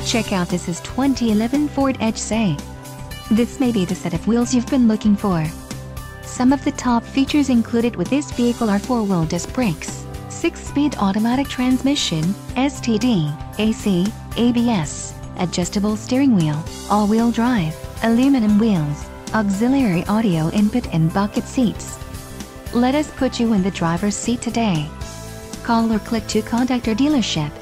Check out this is 2011 Ford Edge. This may be the set of wheels you've been looking for. Some of the top features included with this vehicle are 4-wheel disc brakes, 6-speed automatic transmission, STD, AC, ABS, adjustable steering wheel, all-wheel drive, aluminum wheels, auxiliary audio input and bucket seats. Let us put you in the driver's seat today. Call or click to contact our dealership.